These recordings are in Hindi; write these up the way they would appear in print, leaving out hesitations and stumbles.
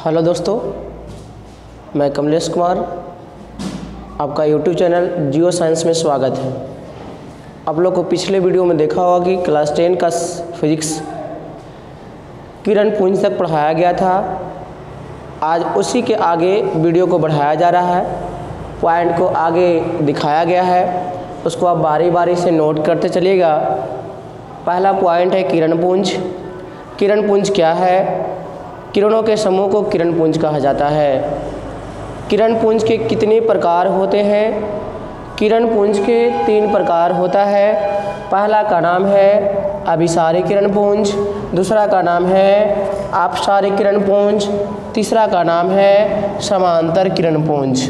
हेलो दोस्तों, मैं कमलेश कुमार, आपका यूट्यूब चैनल जियो साइंस में स्वागत है। आप लोग को पिछले वीडियो में देखा होगा कि क्लास 10 का फिजिक्स किरण पुंज तक पढ़ाया गया था। आज उसी के आगे वीडियो को बढ़ाया जा रहा है, पॉइंट को आगे दिखाया गया है, उसको आप बारी बारी से नोट करते चलिएगा। पहला पॉइंट है किरण पुंज। किरण पुंज क्या है? किरणों के समूह को किरण पुंज कहा जाता है। किरण पुंज के कितने प्रकार होते हैं? किरण पुंज के 3 प्रकार होता है। पहला का नाम है अभिसारी किरण पुंज, दूसरा का नाम है अपसारी किरण पुंज, तीसरा का नाम है समांतर किरण पुंज।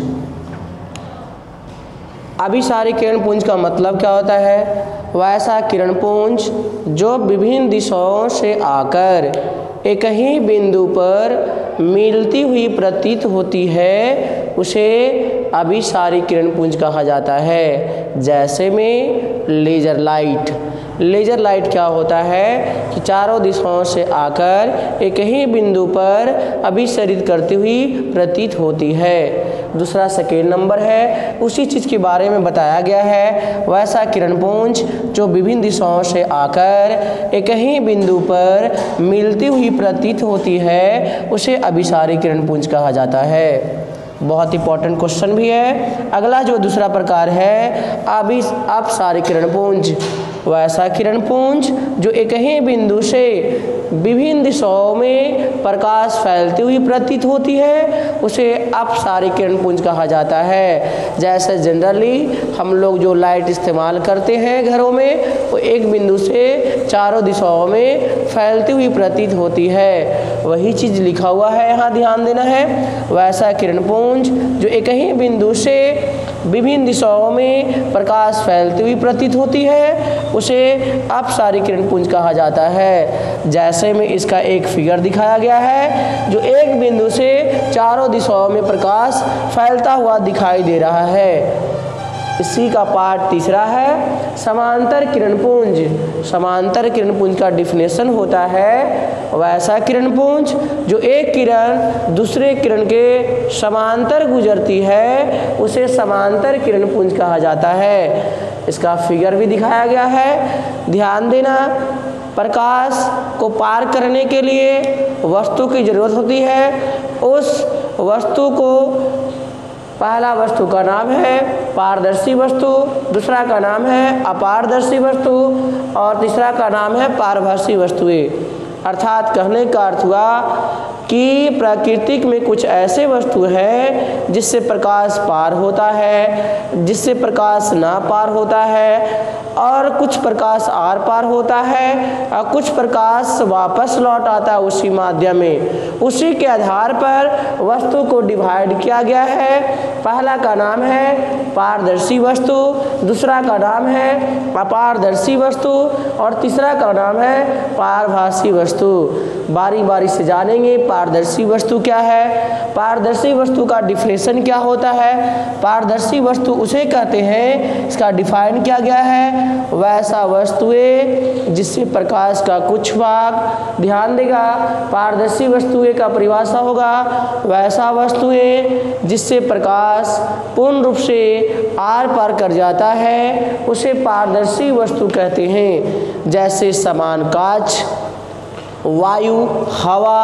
अभिसारी किरण पुंज का मतलब क्या होता है? वैसा किरण पुंज जो विभिन्न दिशाओं से आकर एक ही बिंदु पर मिलती हुई प्रतीत होती है, उसे अभिसारी किरण पुंज कहा जाता है। जैसे में लेज़र लाइट। लेज़र लाइट क्या होता है कि चारों दिशाओं से आकर एक ही बिंदु पर अभिसरित करती हुई प्रतीत होती है। दूसरा सेकेंड नंबर है, उसी चीज़ के बारे में बताया गया है। वैसा किरण पुंज जो विभिन्न दिशाओं से आकर एक ही बिंदु पर मिलती हुई प्रतीत होती है, उसे अभिसारी किरण पुंज कहा जाता है। बहुत इंपॉर्टेंट क्वेश्चन भी है। अगला जो दूसरा प्रकार है अपसारी किरण पुंज। वैसा किरण पुंज जो एक ही बिंदु से विभिन्न दिशाओं में प्रकाश फैलती हुई प्रतीत होती है, उसे अपसारी किरण पुंज कहा जाता है। जैसे जनरली हम लोग जो लाइट इस्तेमाल करते हैं घरों में, वो एक बिंदु से चारों दिशाओं में फैलती हुई प्रतीत होती है। वही चीज़ लिखा हुआ है, यहाँ ध्यान देना है। वैसा किरण पुंज जो एक ही बिंदु से विभिन्न दिशाओं में प्रकाश फैलती हुई प्रतीत होती है, उसे अपसारी किरण पुंज कहा जाता है। जैसे में इसका एक फिगर दिखाया गया है, जो एक बिंदु से चारों दिशाओं में प्रकाश फैलता हुआ दिखाई दे रहा है। इसी का पार्ट तीसरा है समांतर किरण पुंज। समांतर किरण पुंज का डिफिनेशन होता है वैसा किरण पुंज जो एक किरण दूसरे किरण के समांतर गुजरती है, उसे समांतर किरण पुंज कहा जाता है। इसका फिगर भी दिखाया गया है, ध्यान देना। प्रकाश को पार करने के लिए वस्तु की ज़रूरत होती है। उस वस्तु को पहला वस्तु का नाम है पारदर्शी वस्तु, दूसरा का नाम है अपारदर्शी वस्तु और तीसरा का नाम है पारभासी वस्तुएं। अर्थात कहने का अर्थ हुआ कि प्रकृति में कुछ ऐसे वस्तु हैं जिससे प्रकाश पार होता है, जिससे प्रकाश ना पार होता है, और कुछ प्रकाश आर पार होता है और कुछ प्रकाश वापस लौट आता है उसी माध्यम में। उसी के आधार पर वस्तु को डिवाइड किया गया है। पहला का नाम है पारदर्शी वस्तु, दूसरा का नाम है अपारदर्शी वस्तु और तीसरा का नाम है पारभासी वस्तु। बारी बारी से जानेंगे पारदर्शी वस्तु क्या है, पारदर्शी वस्तु का डिफिनेशन क्या होता है। पारदर्शी वस्तु उसे कहते हैं, इसका डिफाइन किया गया है वैसा वस्तुएं जिससे प्रकाश का कुछ भाग, ध्यान देगा, पारदर्शी वस्तुएं का परिभाषा होगा वैसा वस्तुएं जिससे प्रकाश पूर्ण रूप से आर पार कर जाता है, उसे पारदर्शी वस्तु कहते हैं। जैसे समान कांच, वायु, हवा,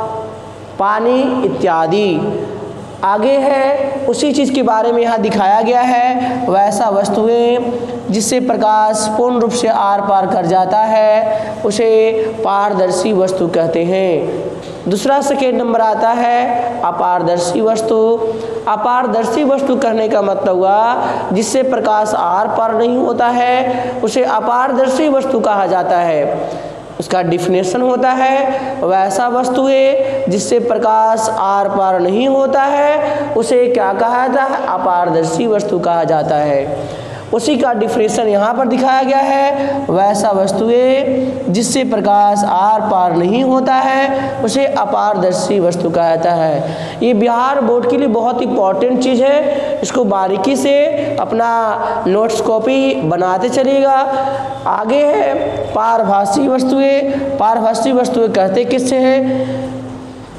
पानी इत्यादि। आगे है उसी चीज़ के बारे में यहाँ दिखाया गया है वैसा वस्तुएं जिससे प्रकाश पूर्ण रूप से आर पार कर जाता है, उसे पारदर्शी वस्तु कहते हैं। दूसरा सेकेंड नंबर आता है अपारदर्शी वस्तु। अपारदर्शी वस्तु कहने का मतलब हुआ जिससे प्रकाश आर पार नहीं होता है, उसे अपारदर्शी वस्तु कहा जाता है। उसका डिफिनेशन होता है वैसा वस्तुएं जिससे प्रकाश आर पार नहीं होता है, उसे क्या कहा जाता है? अपारदर्शी वस्तु कहा जाता है। उसी का डिफिनेशन यहाँ पर दिखाया गया है वैसा वस्तुएं जिससे प्रकाश आर पार नहीं होता है, उसे अपारदर्शी वस्तु कहा जाता है। ये बिहार बोर्ड के लिए बहुत इंपॉर्टेंट चीज़ है, इसको बारीकी से अपना नोट्स कॉपी बनाते चलिएगा। आगे है पारभासी वस्तुएं। पारभासी वस्तुएं कहते किससे हैं?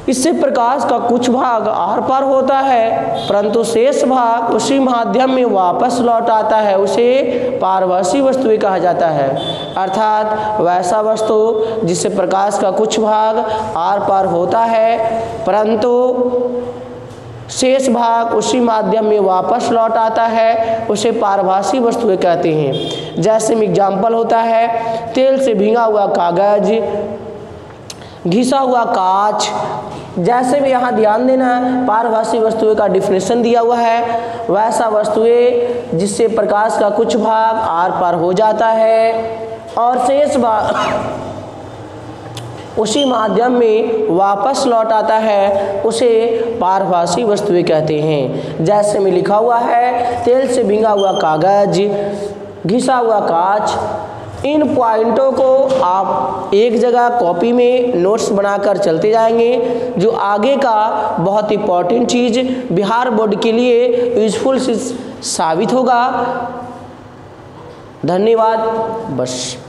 इससे प्रकाश का कुछ भाग आर पार होता है, परंतु शेष भाग उसी माध्यम में वापस लौट आता है, उसे पारभासी वस्तुएं कहा जाता है। अर्थात वैसा वस्तु जिससे प्रकाश का कुछ भाग आर पार होता है परंतु शेष भाग उसी माध्यम में वापस लौट आता है, उसे पारभासी वस्तुएं कहते हैं। जैसे में एग्जाम्पल होता है तेल से भीगा हुआ कागज, घिसा हुआ कांच। जैसे भी यहाँ ध्यान देना है, पारभासी वस्तुएं का डिफिनेशन दिया हुआ है, वैसा वस्तुएं जिससे प्रकाश का कुछ भाग आर पार हो जाता है और शेष भाग उसी माध्यम में वापस लौट आता है, उसे पारभासी वस्तुएं कहते हैं। जैसे में लिखा हुआ है तेल से भीगा हुआ कागज, घिसा हुआ कांच। इन पॉइंटों को आप एक जगह कॉपी में नोट्स बनाकर चलते जाएंगे, जो आगे का बहुत इंपॉर्टेंट चीज़ बिहार बोर्ड के लिए यूजफुल साबित होगा। धन्यवाद। बस।